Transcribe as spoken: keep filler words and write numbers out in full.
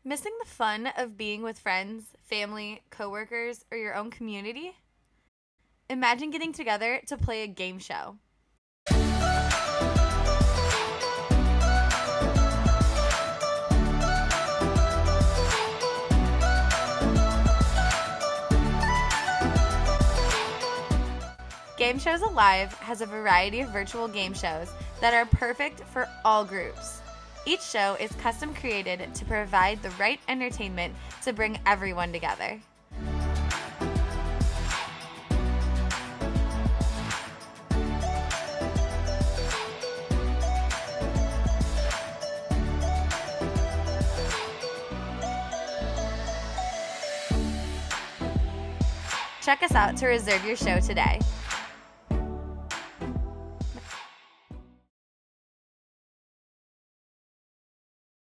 Missing the fun of being with friends, family, coworkers, or your own community? Imagine getting together to play a game show. Game Shows Alive has a variety of virtual game shows that are perfect for all groups. Each show is custom created to provide the right entertainment to bring everyone together. Check us out to reserve your show today.